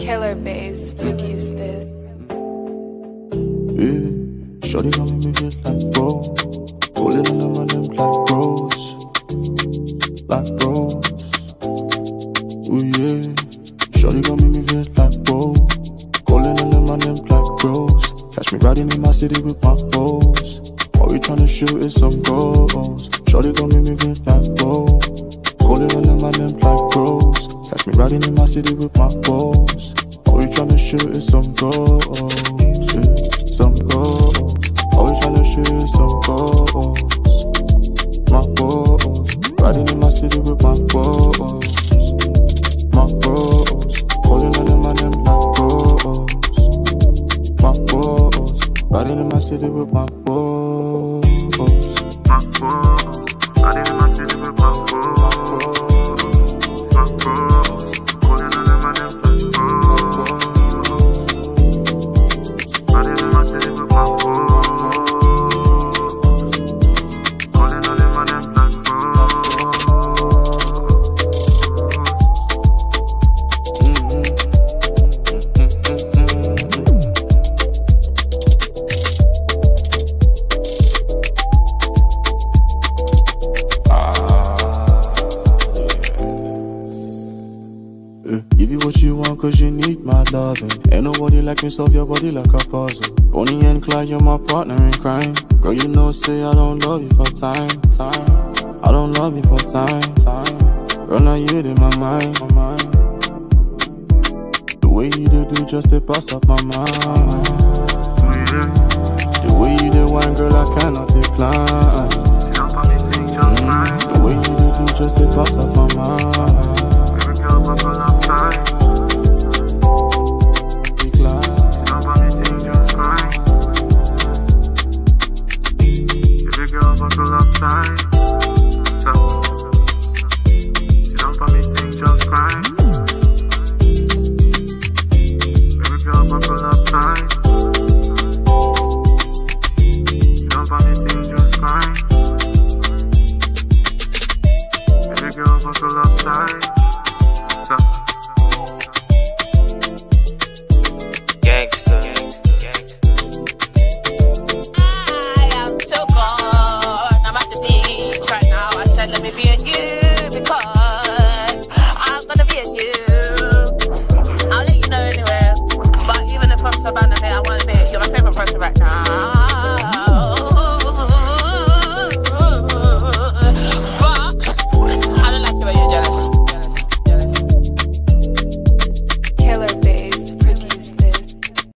Killer Bass produced this. Yeah, shorty gon' make me feel like bro. Rolling in them and them like bros. Like bros. Ooh yeah, shorty gon' make me feel like bro. Rolling in them and them like bros. Catch me riding in my city with my bros. All we tryna shoot is some goals. Shorty gon' make me feel like bro. Rolling in them and them like bros. Catch me riding in my city with my bros. All we tryna shoot is some goals. Yeah, some goals. All we tryna shoot is some goals. My bros. Riding in my city with my bros. My bros. Rolling in them and them like bros. My bros. Riding in my city with my bros. My bros. Riding in my city with my bros. My bros. Rolling in them and them like bros. Riding in my city with my bros. Rolling in them and them like bros. Give you what you want cause you need my loving. Ain't nobody like me, solve your body like a puzzle. Bonnie and Clyde, you're my partner in crime. Girl, you know, say I don't love you for time. I don't love you for time. Girl, now you in my mind. The way you do just to pass up my mind. The way you do wine, girl, I cannot decline. The way you do just to pass up my mind. Buckle up tight. Sit down for me, think just grind. Baby girl, buckle up tight. Sit down for me, think just grind. Baby girl, buckle up tight. Let me be at you because